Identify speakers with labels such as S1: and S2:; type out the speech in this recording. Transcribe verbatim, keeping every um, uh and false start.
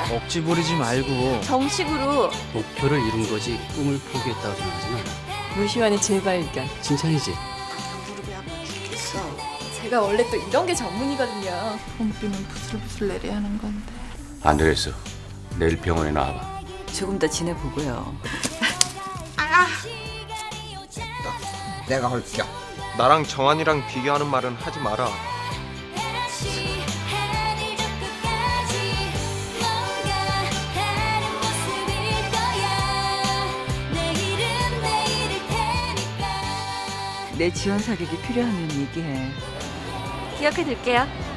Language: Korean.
S1: 억지 부리지 말고
S2: 정식으로
S3: 목표를 이룬 거지 꿈을 포기했다고 생각하지 마.
S2: 무시환의 재발견.
S3: 칭찬이지.
S2: 무릎이 아파 죽겠어. 제가 원래 또 이런 게 전문이거든요.
S4: 봄비는 부슬부슬 내려야 하는 건데.
S5: 안 되겠어. 내일 병원에 나와봐.
S6: 조금 더 지내보고요.
S7: 내가 할게.
S1: 나랑 정한이랑 비교하는 말은 하지 마라.
S6: 내 지원 사격이 필요하면 얘기해.
S2: 기억해둘게요.